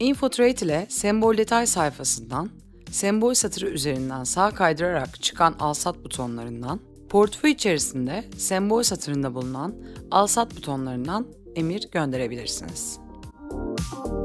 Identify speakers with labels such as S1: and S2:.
S1: InfoTrade ile sembol detay sayfasından, sembol satırı üzerinden sağ kaydırarak çıkan al-sat butonlarından, portföy içerisinde sembol satırında bulunan al-sat butonlarından emir gönderebilirsiniz.